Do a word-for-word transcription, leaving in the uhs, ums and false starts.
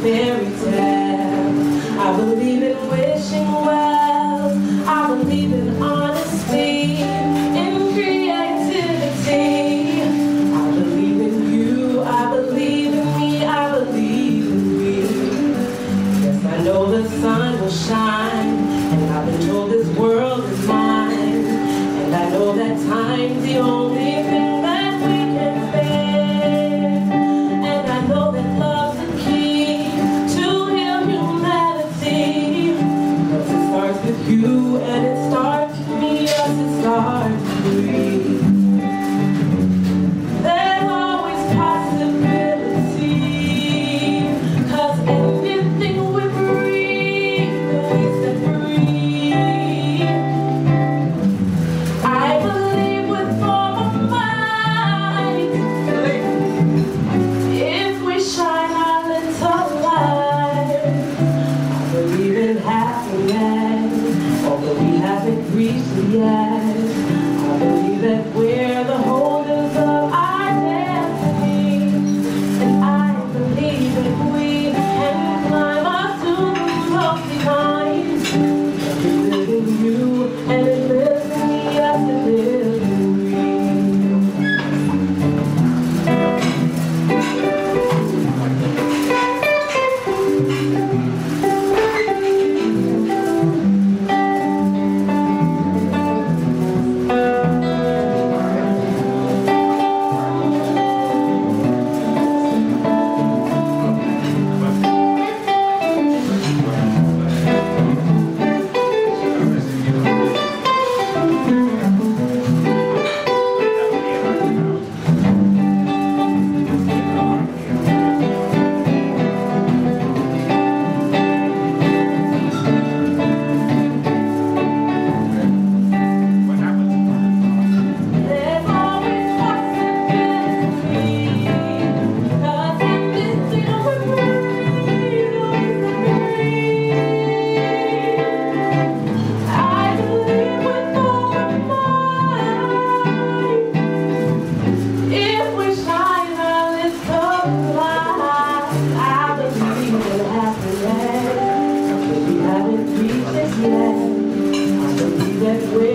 fairy tale. I believe in wishing well. I believe in honesty, in creativity. I believe in you, I believe in me, I believe in we. Yes, I know the sun will shine, and I've been told this world is mine. And I know that time's the only thing that we can spend. And I know that love's the key to heal humanity. Because it starts with you, and it starts with me, yes, it starts with me. There's always possibility, cause anything we breathe, we set free. I believe with all my might, if we shine our little light. I believe in happiness, although we haven't reached it yet. I believe that we're the holders of our destiny. And I believe that we can climb up to the lofty heights. That it lives in you, and it lives in me, yes, it lives in me. That way.